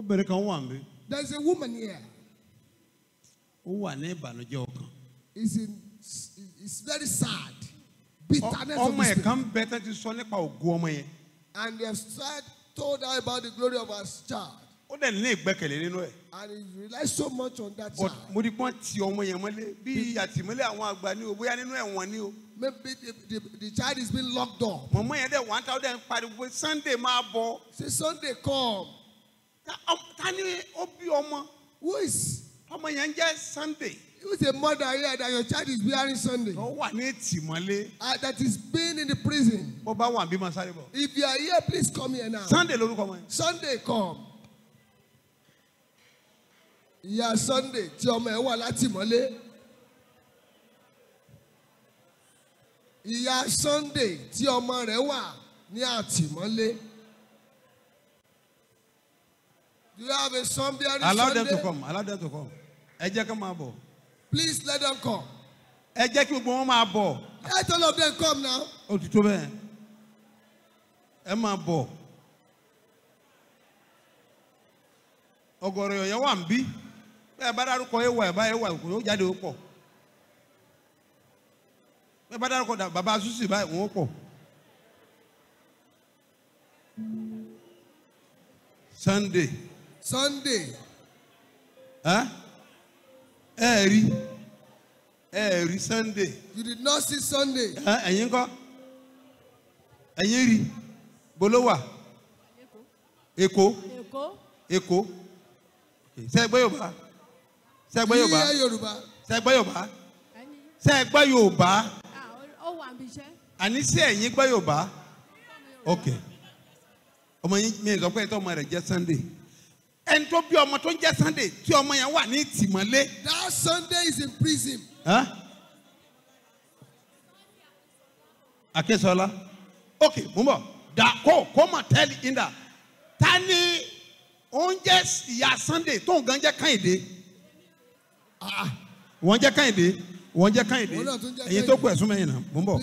There's a woman here. It's very sad. Bitterness of the spirit. And they have told her about the glory of her child. And he relies so much on that child. Maybe the child is being locked up. Say, Sunday come. Who is Sunday? Who is a mother here that your child is bearing Sunday? That is being in the prison. If you are here, please come here now. Sunday come. Yeah, Sunday. Yeah, Sunday. Do you have a son bearing Sunday? Allow them to come. Allow them to come. Please let them come. Let all of them come now. Sunday. Huh? Every Sunday. You did not see Sunday. Bolowa. Eko. Segba Yoruba. Ani se eyin gba Yoruba. Okay. Omo yin me so pe to mo re je Sunday. And to be on Matonja Sunday, to your man, one needs him. That Sunday is in prison. Huh? Akesola. Okay, Mumbo. Come and tell in that. Tani, on just ya Sunday, don't ganja kind. One ja kind. And you talk with some men. Mumbo.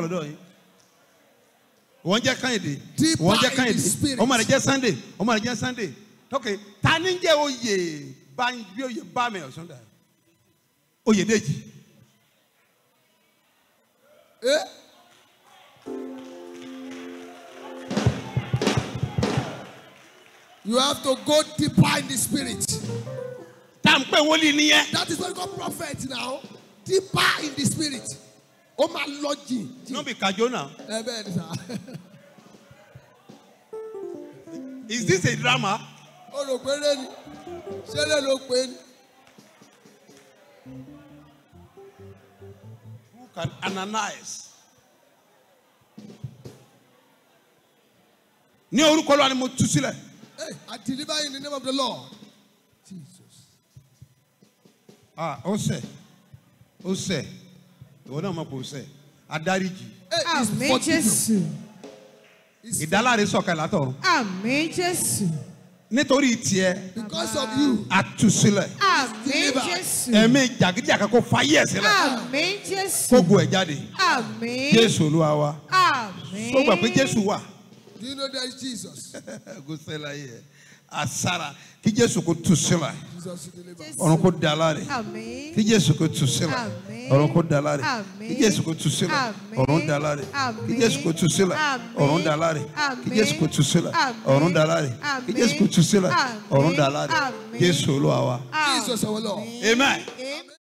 One ja kind. One ja kind. Oh my Sunday. Oh my Sunday. Okay, taninje oye banjo ye ba me osunda. Oye deji. You have to go deeper in the spirit. That is what you call prophet now. Deeper in the spirit. Oh my Lord. No be kajo now. Is this a drama? Who can analyze? Hey, I deliver in the name of the Lord. Jesus. Ose. You know what say? Adariji. Amen, Jesus. Idalare sokalato. Amen, Jesus. Nítorí tiẹ̀. Because of you. Àtúnṣílẹ̀. Amen, Jésù. Ẹ̀mí jàgídíjàgan kó fàyè sílẹ̀. Amen, Jésù. Kógo ẹ̀ jáde. Amen. Jésù Olúwa wa. Amen. Tó gbà pé Jésù wà. Do you know there is Jesus? Kò sẹ́la yẹ. Àsárà kí Jésù kó tú sílẹ̀. Ọ̀run kó dá láre. Amen. Kí Jésù kó tú sílẹ̀. Amen. Ọ̀run kó dá láre. Amen. Kí Jésù kó tú sílẹ̀. Amen. Ọ̀run dá láre. Amen. Kí Jésù kó tú sílẹ̀. Amen. Ọ̀run dá láre. Amen. Kí Jésù kó tú sílẹ̀. Amen. Ọ̀run dá láre. Amen. Kí Jésù kó tú sílẹ̀. Amen. Ọ̀run dá láre. Amen. Jésù Olúwa wa. Jesus our Lord. Amen.